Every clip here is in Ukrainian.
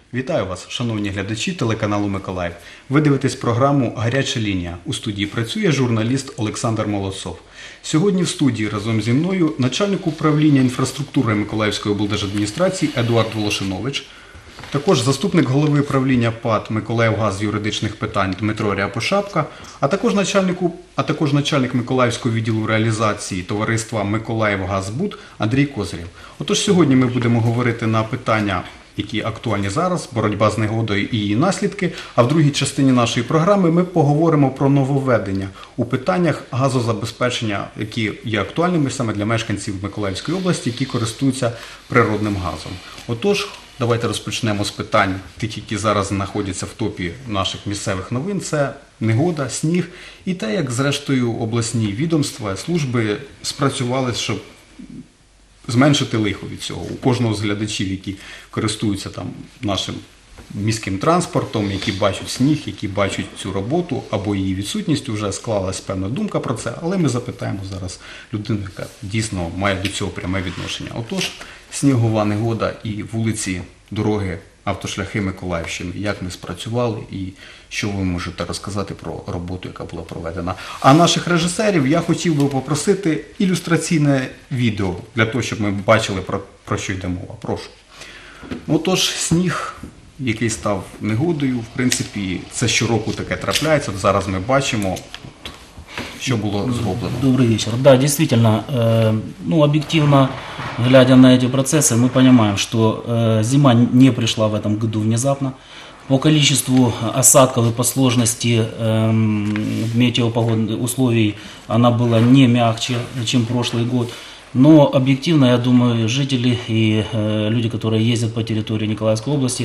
Вітаю вас, шановні глядачі телеканалу Миколаїв. Ви дивитесь програму «Гаряча лінія». У студії працює журналіст Олександр Молодцов. Сьогодні в студії разом зі мною начальник управління інфраструктури Миколаївської облдержадміністрації Едуард Волошинович, також заступник голови правління ПАТ «Миколаївгаз» з юридичних питань Дмитро Ряпошапка, а також начальник Миколаївського відділу реалізації товариства «Миколаївгазбуд» Андрій Козирєв. Отож, сьогодні ми будемо говорити на питання, які актуальні зараз, боротьба з негодою і її наслідки, а в другій частині нашої програми ми поговоримо про нововведення у питаннях газозабезпечення, які є актуальними саме для мешканців Миколаївської області, які користуються природним газом. Отож, давайте розпочнемо з питань тих, які зараз знаходяться в топі наших місцевих новин. Це негода, сніг і те, як зрештою обласні відомства, служби спрацювали, щоб зменшити лихо від цього. У кожного з глядачів, які користуються там нашим міським транспортом, які бачать сніг, які бачать цю роботу або її відсутність, вже склалась певна думка про це, але ми запитаємо зараз людину, яка дійсно має до цього пряме відношення. Отож, снігова негода і вулиці, дороги, автошляхи Миколаївщини, як ми спрацювали і що ви можете розказати про роботу, яка була проведена. А наших режисерів я хотів би попросити ілюстраційне відео, для того, щоб ми бачили, про що йде мова. Прошу. Отож, сніг, який став негодою, в принципі, це щороку таке трапляється. От зараз ми бачимо, що було зроблено. Добрый вечер. Да, действительно, объективно, глядя на эти процессы, мы понимаем, что зима не пришла в этом году внезапно. По количеству осадков и по сложности метеопогодных условий она была не мягче, чем прошлый год. Но объективно, я думаю, жители и люди, которые ездят по территории Николаевской области,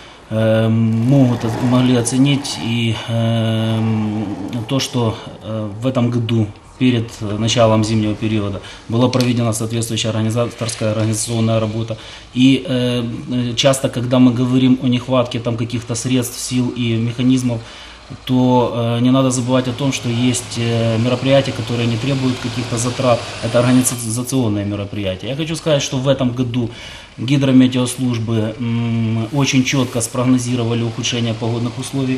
могли оценить и то, что в этом году перед началом зимнего периода была проведена соответствующая организационная работа. И часто, когда мы говорим о нехватке там каких-то средств, сил и механизмов, то не надо забывать о том, что есть мероприятия, которые не требуют каких-то затрат. Это организационные мероприятия. Я хочу сказать, что в этом году гидрометеослужбы очень четко спрогнозировали ухудшение погодных условий.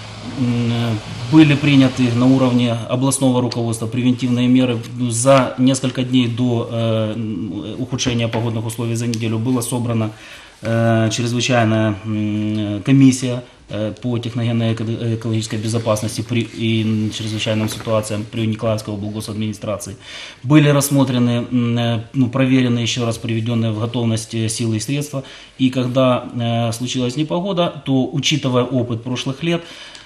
Были приняты на уровне областного руководства превентивные меры. За несколько дней до ухудшения погодных условий за неделю была собрана чрезвычайная комиссия по техногенной экологической безопасности и чрезвычайным ситуациям при Николаевской облгосадминистрации. Были рассмотрены, проверены, еще раз приведенные в готовность силы и средства. И когда случилась непогода, то, учитывая опыт прошлых лет,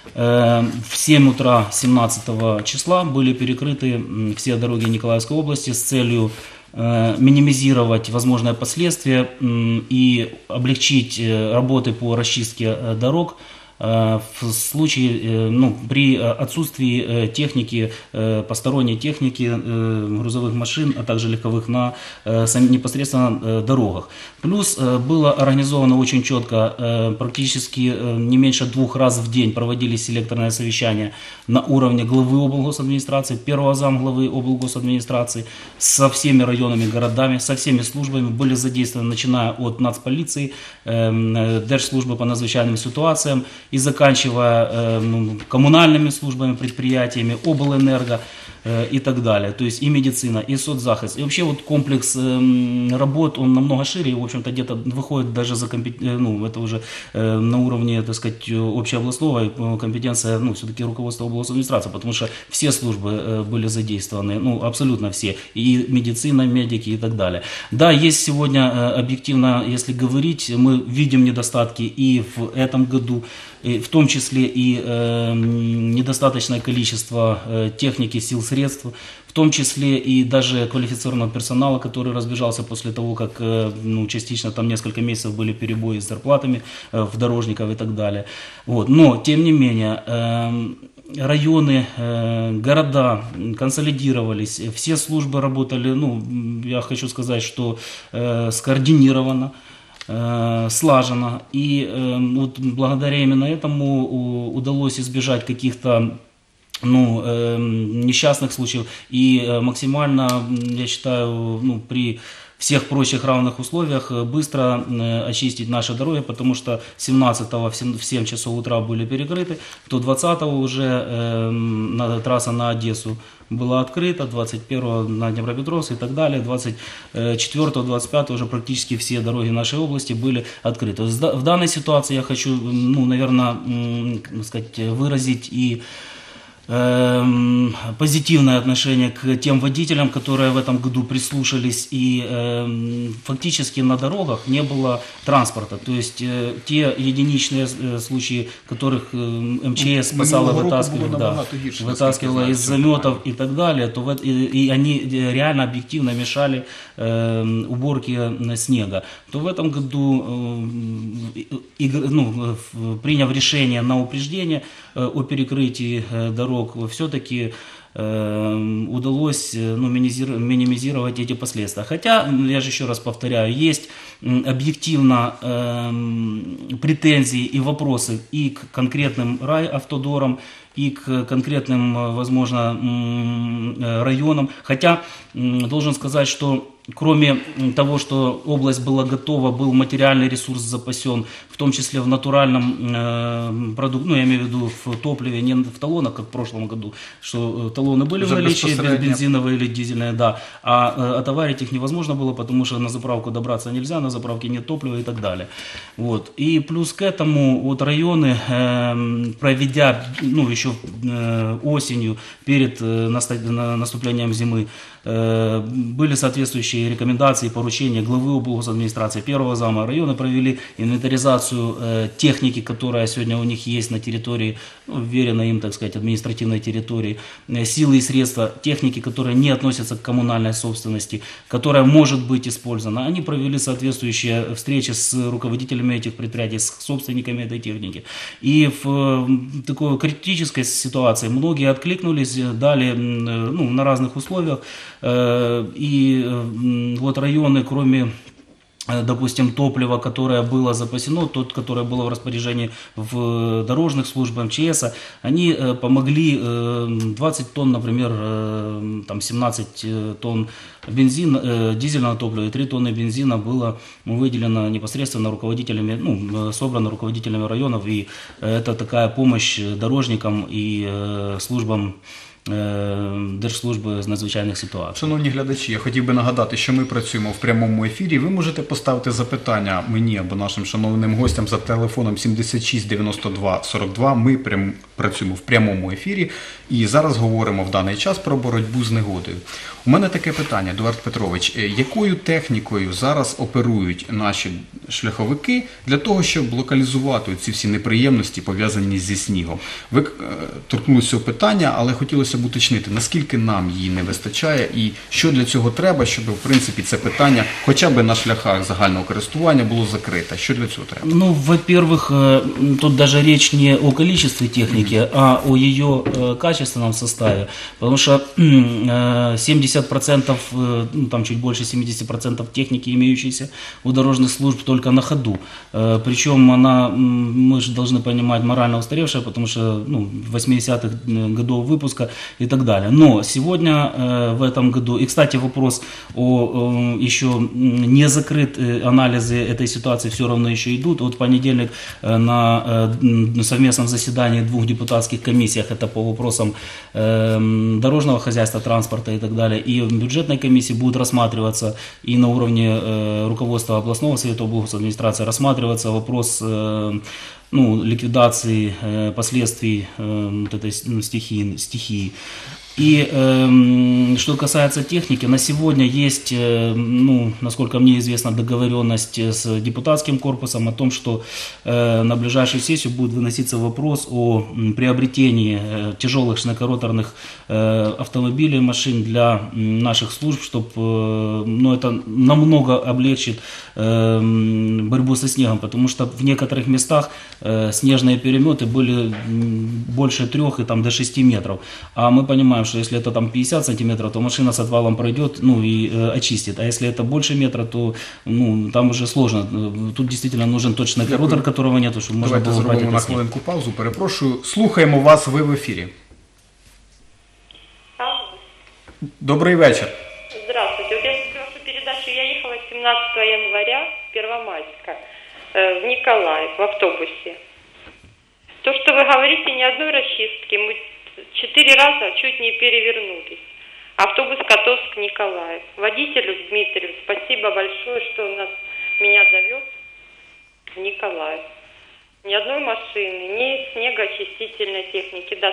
в 7 утра 17 числа были перекрыты все дороги Николаевской области с целью минимизировать возможные последствия и облегчить работы по расчистке дорог в случае, при отсутствии техники, посторонней техники, грузовых машин, а также легковых на непосредственно дорогах. Плюс было организовано очень четко, практически не меньше 2 раз в день проводились селекторные совещания на уровне главы облгосадминистрации, первого замглавы облгосадминистрации, со всеми районами, городами, со всеми службами. Были задействованы, начиная от нацполиции, Держслужбы по надзвычайным ситуациям, и заканчивая коммунальными службами, предприятиями, облэнерго и так далее. То есть и медицина, и соцзахист. И вообще вот комплекс работ, он намного шире, и, в общем-то, где-то выходит даже за это уже на уровне, так сказать, общеобластного компетенция, все-таки руководства областной администрации, потому что все службы были задействованы, абсолютно все, и медицина, медики и так далее. Да, есть сегодня объективно, если говорить, мы видим недостатки и в этом году, в том числе и недостаточное количество техники, сил, средств, в том числе и даже квалифицированного персонала, который разбежался после того, как частично там несколько месяцев были перебои с зарплатами в дорожников и так далее. Вот. Но, тем не менее, районы, города консолидировались, все службы работали, я хочу сказать, что скоординированно, слаженно. И вот благодаря именно этому удалось избежать каких-то несчастных случаев и максимально, я считаю, при всех прочих равных условиях быстро очистить наши дороги, потому что 17-го в 7 часов утра были перекрыты, то 20-го уже трасса на Одессу была открыта, 21-го на Днепропетровск и так далее, 24-го, 25-го уже практически все дороги нашей области были открыты. В данной ситуации я хочу, наверное, выразить и позитивное отношение к тем водителям, которые в этом году прислушались, и фактически на дорогах не было транспорта. То есть те единичные случаи, которых МЧС спасало, вытаскивало из заметов и так далее, то и они реально объективно мешали уборке снега, то в этом году, приняв решение на упреждение о перекрытии дорог, все-таки удалось минимизировать эти последствия. Хотя, я же еще раз повторяю, есть объективно претензии и вопросы и к конкретным райавтодорам, и к конкретным, возможно, районам. Хотя, должен сказать, что кроме того, что область была готова, был материальный ресурс запасен, в том числе в натуральном продукте, я имею в виду в топливе, не в талонах, как в прошлом году, что талоны были в наличии, бензиновые или дизельные, да, а отоварить их невозможно было, потому что на заправку добраться нельзя, на заправке нет топлива и так далее. Вот. И плюс к этому районы, проведя, еще осенью, перед наступлением зимы, были соответствующие рекомендации и поручения главы облгосадминистрации, первого зама района, провели инвентаризацию техники, которая сегодня у них есть на территории, вверенной им, так сказать, административной территории, силы и средства техники, которые не относятся к коммунальной собственности, которая может быть использована. Они провели соответствующие встречи с руководителями этих предприятий, с собственниками этой техники. И в такой критической ситуации многие откликнулись, дали на разных условиях. И районы, кроме, допустим, топлива, которое было запасено, которое было в распоряжении в дорожных службах МЧС, они помогли 20 тонн, например, 17 тонн дизельного топлива и 3 тонны бензина было выделено непосредственно руководителями, собрано руководителями районов, и это такая помощь дорожникам и службам Держслужби з надзвичайних ситуацій. Шановні глядачі, я хотів би нагадати, що ми працюємо в прямому ефірі. Ви можете поставити запитання мені або нашим шановним гостям за телефоном 76 92 42. Ми працюємо в прямому ефірі і зараз говоримо в даний час про боротьбу з негодою. У мене таке питання, Едуард Петрович. Якою технікою зараз оперують наші шляховики для того, щоб локалізувати ці всі неприємності, пов'язані зі снігом? Ви торкнулися цього питання, але хотілося б уточнити, наскільки нам її не вистачає і що для цього треба, щоб, в принципі, це питання хоча б на шляхах загального користування було закрите. Що для цього треба? Во-первых, тут даже речь не о количестве техники, а о ее качественном составе. Потому что 70%, там чуть больше 70% техники, имеющейся у дорожных служб, только на ходу. Причем она, мы же должны понимать, морально устаревшая, потому что 80-х годов выпуска и так далее. Но сегодня, в этом году, и, кстати, вопрос о еще не закрыт, анализы этой ситуации все равно еще идут. Вот в понедельник на совместном заседании 2 депутатских комиссиях, это по вопросам дорожного хозяйства, транспорта и так далее, и в бюджетной комиссии будут рассматриваться и на уровне руководства областного совета облгосадминистрации рассматриваться вопрос ликвидации последствий этой стихии. И что касается техники, на сегодня есть, насколько мне известно, договоренность с депутатским корпусом о том, что на ближайшую сессию будет выноситься вопрос о приобретении тяжелых широкороторных автомобилей, машин для наших служб, чтобы это намного облегчит борьбу со снегом, потому что в некоторых местах снежные переметы были больше 3 и до 6 метров. А мы понимаем, что если это 50 сантиметров, то машина с отвалом пройдет, и очистит. А если это больше метра, то там уже сложно. Тут действительно нужен точный ротор, которого нет, чтобы можно было брать. Давайте зробимо на хвилинку паузу. Перепрошую. Слухаємо вас, ви в ефірі. Алло. Добрий вечір. Здравствуйте. Вот я слушала вашу передачу, я ехала 17 января, Первомайска, в Николаев, в автобусе. То, что вы говорите, ни одной расчистки. Мы 4 раза чуть не перевернулись. Автобус Котовск-Николаев. Водителю Дмитрию спасибо большое, что меня довез в Николаев. Ни одной машины, ни снегоочистительной техники. Да,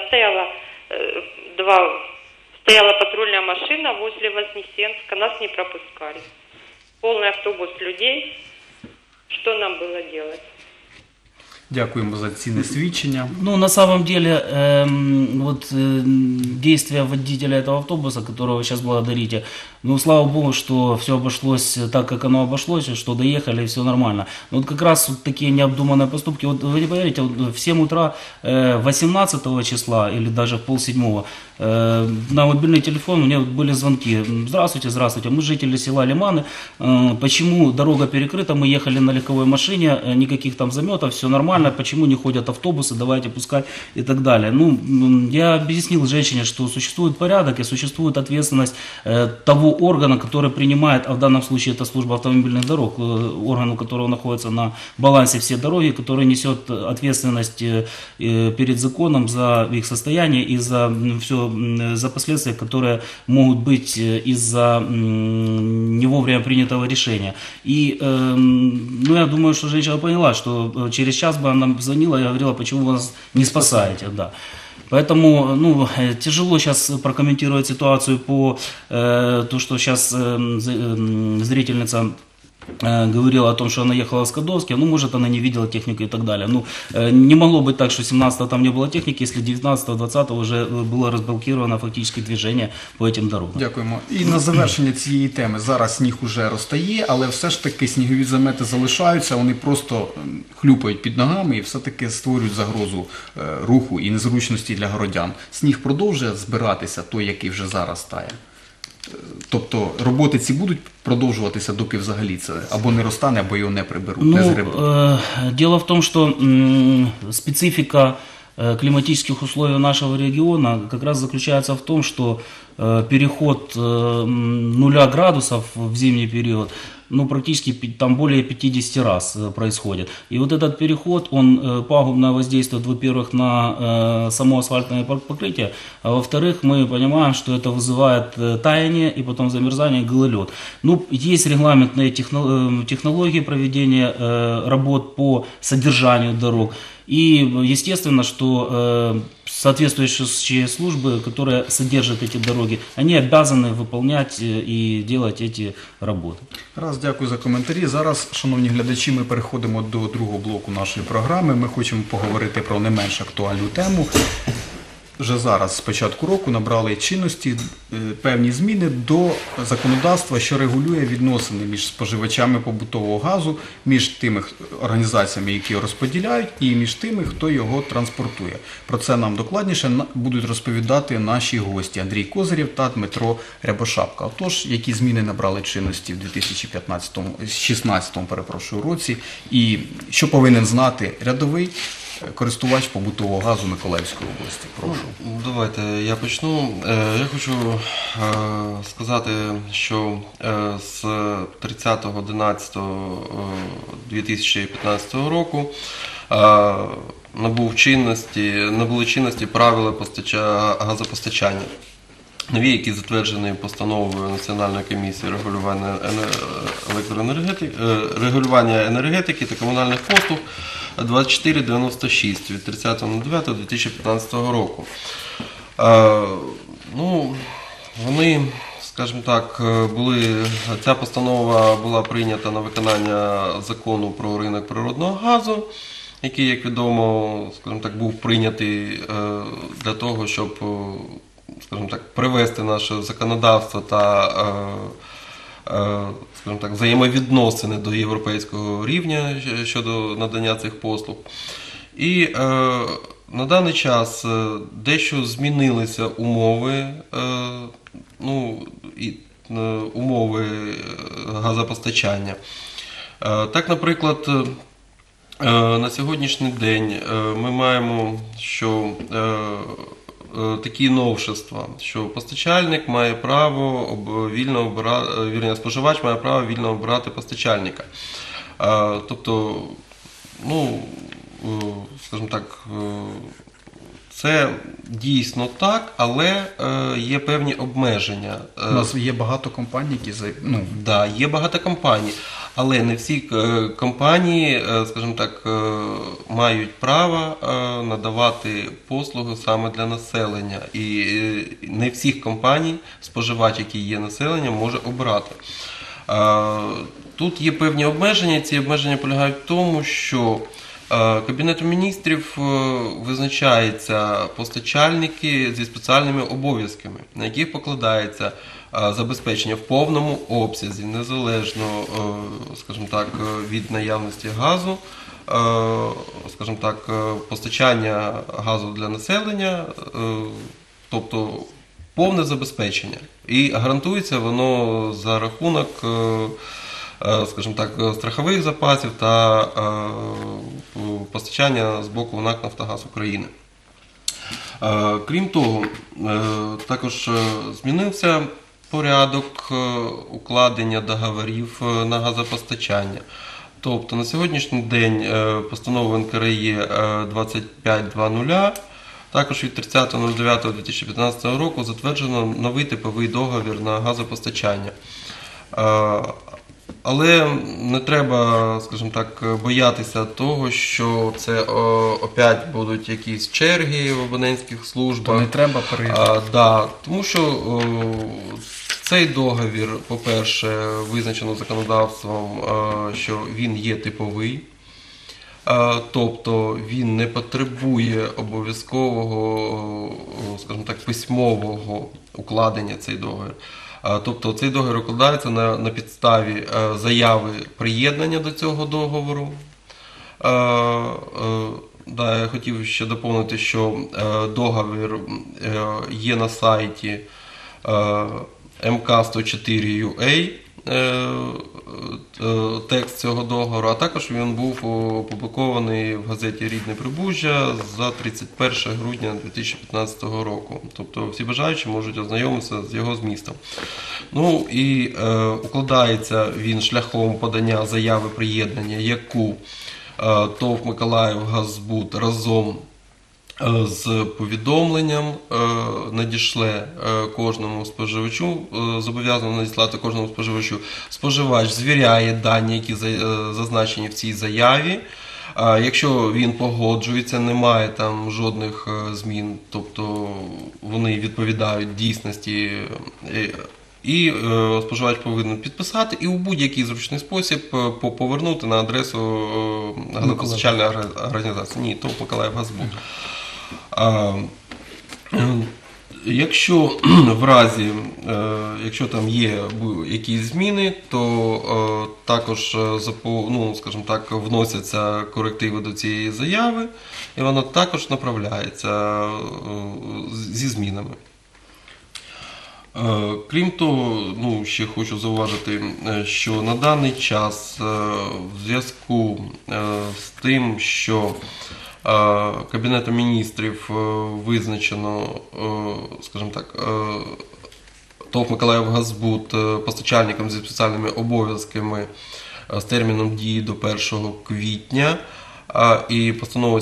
стояла патрульная машина возле Вознесенска, нас не пропускали. Полный автобус людей. Что нам было делать? Дякуємо за цінне свідчення. Ну, на самом деле, действия водителя этого автобуса, которого вы сейчас благодарите, ну, слава богу, что все обошлось так, как оно обошлось, что доехали, и все нормально. Но вот как раз вот такие необдуманные поступки, вот вы не поверите, вот в 7 утра 18 числа или даже в 6:30 на мобильный телефон у меня были звонки. Здравствуйте, здравствуйте, мы жители села Лиманы, почему дорога перекрыта, мы ехали на легковой машине, никаких там заметов, все нормально, почему не ходят автобусы, давайте пускай и так далее. Ну, я объяснил женщине, что существует порядок и существует ответственность того органа, который принимает, а в данном случае это служба автомобильных дорог, орган, у которого находится на балансе все дороги, который несет ответственность перед законом за их состояние и за все, за последствия, которые могут быть из-за не вовремя принятого решения. И ну, я думаю, что женщина поняла, что через час бы она звонила и говорила, почему вы нас не спасаете. Да. Поэтому ну, тяжело сейчас прокомментировать ситуацию по то, что сейчас зрительница говорила о том, что она ехала в Скадовске, ну, может, она не видела технику и так далее. Ну, не могло быть так, что 17-го там не было техники, если 19-го, 20-го уже было розблокировано фактически движение по этим дорогам. Дякуємо. І на завершення цієї теми. Зараз сніг уже розтає, але все ж таки снігові замети залишаються, вони просто хлюпають під ногами і все-таки створюють загрозу руху і незручності для городян. Сніг продовжує збиратися, той, який вже зараз тає. Тобто роботи ці будуть продовжуватися, доки взагалі це або не розтане, або його не приберуть, не згребуть? Дело в том, что специфика климатических условий нашего региона как раз заключается в том, что переход 0 градусов в зимний период, ну, практически там более 50 раз происходит. И вот этот переход, он пагубно воздействует, во-первых, на само асфальтное покрытие, а во-вторых, мы понимаем, что это вызывает таяние и потом замерзание, гололед. Ну, есть регламентные технологии проведения работ по содержанию дорог. И естественно, что соответствующие службы, которые содержат эти дороги, они обязаны выполнять и делать эти работы. Раз, дякую за коментарі. Зараз, шановні глядачі, ми переходимо до другого блоку нашої програми. Ми хочемо поговорити про не менш актуальну тему. Вже зараз, з початку року, набрали чинності певні зміни до законодавства, що регулює відносини між споживачами побутового газу, між тими організаціями, які його розподіляють, і між тими, хто його транспортує. Про це нам докладніше будуть розповідати наші гості Андрій Козирєв та Дмитро Рябошапка. Отож, які зміни набрали чинності в 2016 році, і що повинен знати рядовий користувач побутового газу Миколаївської області. Прошу. Давайте я почну. Я хочу сказати, що з 30.11.2015 року набули чинності правила газопостачання. Нові, які затверджені постановою Національної комісії регулювання енергетики та комунальних послуг 2496 від 30.09.2015 року. Ну, вони, скажімо так, ця постанова була прийнята на виконання закону про ринок природного газу, який, як відомо, скажімо так, був прийнятий для того, щоб, скажімо так, привести наше законодавство та, скажімо так, взаємовідносини до європейського рівня щодо надання цих послуг. І на даний час дещо змінилися умови газопостачання. Так, наприклад, на сьогоднішній день ми маємо, що такі новшества, що постачальник має право вільно обирати, споживач має право вільно обирати постачальника. Тобто, ну, скажімо так, це дійсно так, але є певні обмеження. У нас є багато компаній, які Да, є багато компаній, але не всі компанії, скажімо так, мають право надавати послуги саме для населення. І не всіх компаній споживач, який є населенням, може обирати. Тут є певні обмеження, ці обмеження полягають в тому, що Кабінетом міністрів визначаються постачальники зі спеціальними обов'язками, на яких покладається забезпечення в повному обсязі, незалежно, скажімо так, від наявності газу, скажімо так, постачання газу для населення, тобто повне забезпечення. І гарантується воно за рахунок, скажімо так, страхових запасів та постачання з боку НАК «Нафтогаз України». Крім того, також змінився порядок укладення договорів на газопостачання. Тобто на сьогоднішній день постановою НКРЕ 2520, також від 30.09.2015 року затверджено новий типовий договір на газопостачання. Але не треба, скажімо так, боятися того, що це опять будуть якісь черги в абонентських службах. То не треба переїжджати. Да, тому що цей договір, по-перше, визначено законодавством, що він є типовий. Тобто він не потребує обов'язкового, скажімо так, письмового укладення цей договір. Тобто цей договір укладається на підставі заяви приєднання до цього договору. Да, я хотів ще доповнити, що договір є на сайті MK104UA, текст цього договору, а також він був опублікований в газеті «Рідне Прибужжя» за 31 грудня 2015 року. Тобто всі бажаючі можуть ознайомитися з його змістом. Ну і укладається він шляхом подання заяви приєднання, яку ТОВ «Миколаївгазбуд» разом з повідомленням надішле кожному споживачу, зобов'язано надіслати кожному споживачу. Споживач звіряє дані, які зазначені в цій заяві. Якщо він погоджується, немає там жодних змін, тобто вони відповідають дійсності, і споживач повинен підписати і у будь-який зручний спосіб повернути на адресу газопостачальної організації. Ні, ТОВ «Миколаївгазбуд». Якщо в разі, якщо там є якісь зміни, то також, ну, скажімо так, вносяться корективи до цієї заяви, і вона також направляється зі змінами. Крім того, ну, ще хочу зауважити, що на даний час в зв'язку з тим, що Кабінетом міністрів визначено, скажімо так, ТОВ «Миколаївгазбуд» постачальником зі спеціальними обов'язками з терміном дії до 1 квітня, і постанова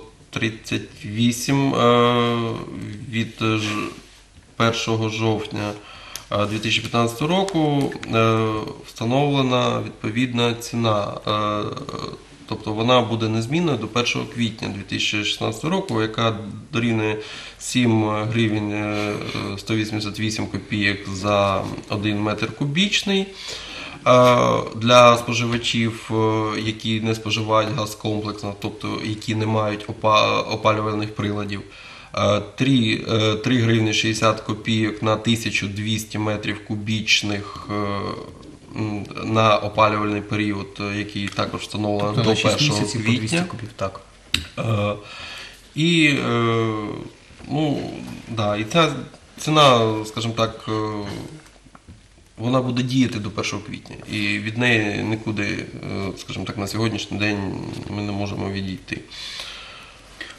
738 від 1 жовтня 2015 року встановлена відповідна ціна. Тобто вона буде незмінною до 1 квітня 2016 року, яка дорівнює 7 гривень 188 копійок за 1 метр кубічний. Для споживачів, які не споживають газ комплексно, тобто які не мають опалювальних приладів, 3 гривні 60 копійок на 1200 метрів кубічних на опалювальний період, який також встановлено тобто до 1 квітня. Так. І, ну, да, і ця ціна, скажімо так, вона буде діяти до 1 квітня. І від неї нікуди, скажімо так, на сьогоднішній день ми не можемо відійти.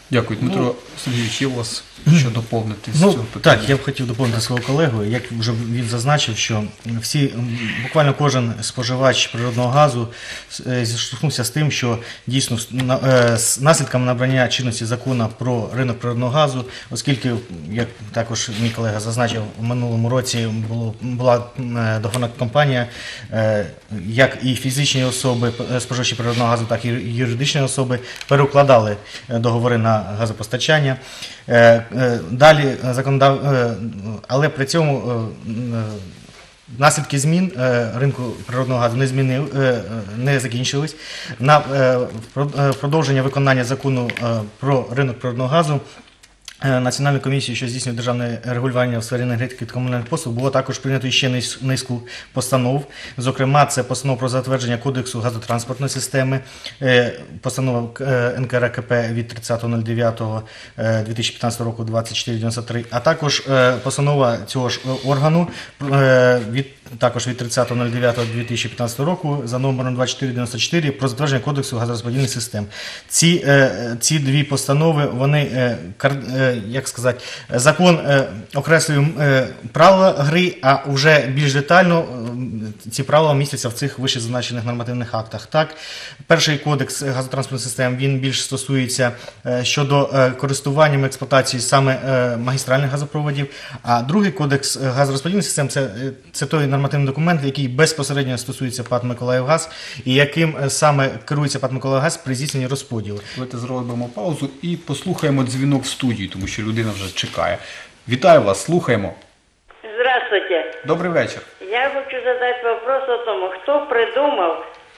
Дякую, Дмитро Сергійович. Є у вас що доповнити з Ну, цього питання? так, я б хотів доповнити свого колегу. Як вже він зазначив, що буквально кожен споживач природного газу зіштовхнувся з тим, що дійсно з наслідками набрання чинності закону про ринок природного газу, оскільки, як також мій колега зазначив, в минулому році була договірна компанія, як і фізичні особи, споживачі природного газу, так і юридичні особи переукладали договори на газопостачання. Далі але при цьому наслідки змін ринку природного газу не закінчились. На продовження виконання закону про ринок природного газу Національною комісією, що здійснює державне регулювання в сфері енергетики та комунальних послуг, було також прийнято ще низку постанов. Зокрема, це постанова про затвердження Кодексу газотранспортної системи, постанова НКРКП від 30.09.2015 року 2493, а також постанова цього ж органу також від 30.09.2015 року за номером 2494 про затвердження Кодексу газорозподільних систем. Ці дві постанови, вони, як сказати, закон окреслює правила гри, а вже більш детально ці правила містяться в цих вище зазначених нормативних актах. Так, перший кодекс газотранспортних систем, він більш стосується щодо користування і експлуатації саме магістральних газопроводів, а другий кодекс газорозподільних систем це той нормативний документ, який безпосередньо стосується ПАТ «Миколаївгаз» і яким саме керується ПАТ «Миколаївгаз» при здійсненні розподілу. Давайте зробимо паузу і послухаємо дзвінок в студію, тому що людина вже чекає. Вітаю вас, слухаємо. Здравствуйте. Добрий вечір. Я хочу задать вопрос о том, кто придумал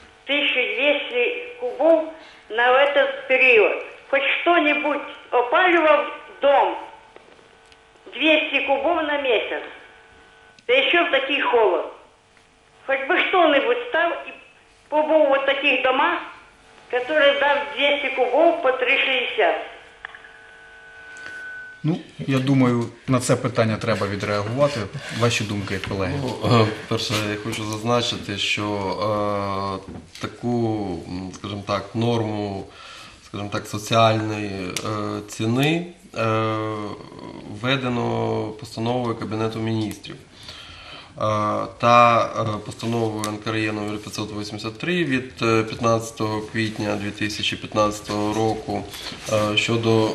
1200 кубов на этот период. Хоть что-нибудь опаливал дом 200 кубов на месяц. Да еще в такий холод. Хоть бы кто-нибудь стал и побыл вот в таких домах, которые дав 200 кубов по 3,60. Ну, я думаю, на це питання треба відреагувати. Ваші думки, колеги. Перше, я хочу зазначити, що таку, скажімо так, норму, скажімо так, соціальної ціни введено постановою Кабінету міністрів та постановою НКРЕ номер 583 від 15 квітня 2015 року щодо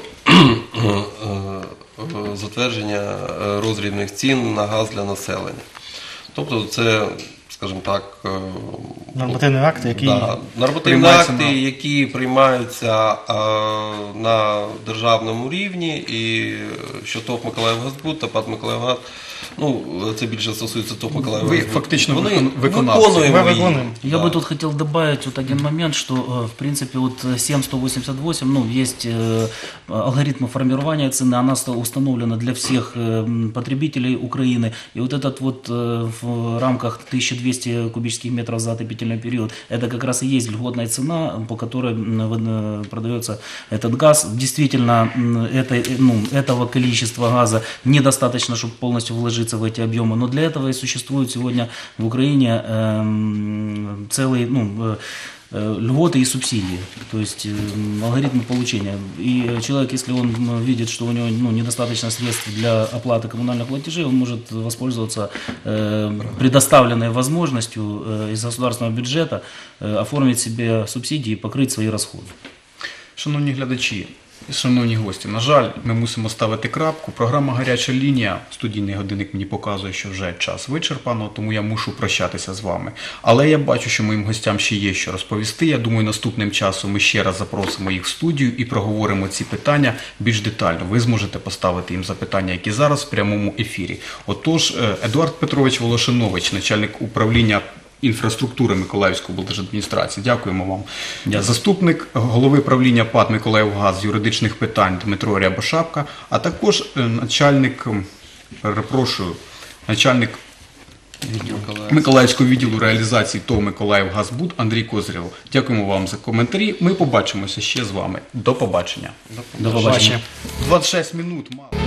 затвердження роздрібних цін на газ для населення. Тобто це, скажімо так, Нормативний акт, який нормативні акти, які приймаються на державному рівні, і що ТОВ «Миколаївгазбуд» та ПАТ «Миколаївгаз», ну, це більше стосується ТОВ «Миколаївгазбуд». Ви фактично виконуємо її. Я бы тут хотел добавить вот один момент, что в принципе вот 7188, ну, есть алгоритм формирования цены, она установлена для всех потребителей Украины, и вот этот вот в рамках 1200 кубических метров за отопительный период, это как раз и есть льготная цена, по которой продается этот газ. Действительно, этого количества газа недостаточно, чтобы полностью вложиться в эти объемы, но для этого и существует сегодня в Украине целый, льготы и субсидии, то есть алгоритмы получения. И человек, если он видит, что у него недостаточно средств для оплаты коммунальных платежей, он может воспользоваться предоставленной возможностью из государственного бюджета оформить себе субсидии и покрыть свои расходы. Шановні глядачі, шановні гості, на жаль, ми мусимо ставити крапку. Програма «Гаряча лінія», студійний годинник мені показує, що вже час вичерпано, тому я мушу прощатися з вами. Але я бачу, що моїм гостям ще є що розповісти. Я думаю, наступним часом ми ще раз запросимо їх в студію і проговоримо ці питання більш детально. Ви зможете поставити їм запитання, які зараз в прямому ефірі. Отож, Едуард Петрович Волошинович, начальник управління інфраструктури Миколаївської облдержадміністрації. Дякуємо вам. Заступник голови правління ПАТ «Миколаївгаз» з юридичних питань Дмитро Рябошапка, а також начальник Миколаївського відділу реалізації ТОВ «Миколаївгазбуд» Андрій Козирєв. Дякуємо вам за коментарі. Ми побачимося ще з вами. До побачення. До побачення. 26 минут.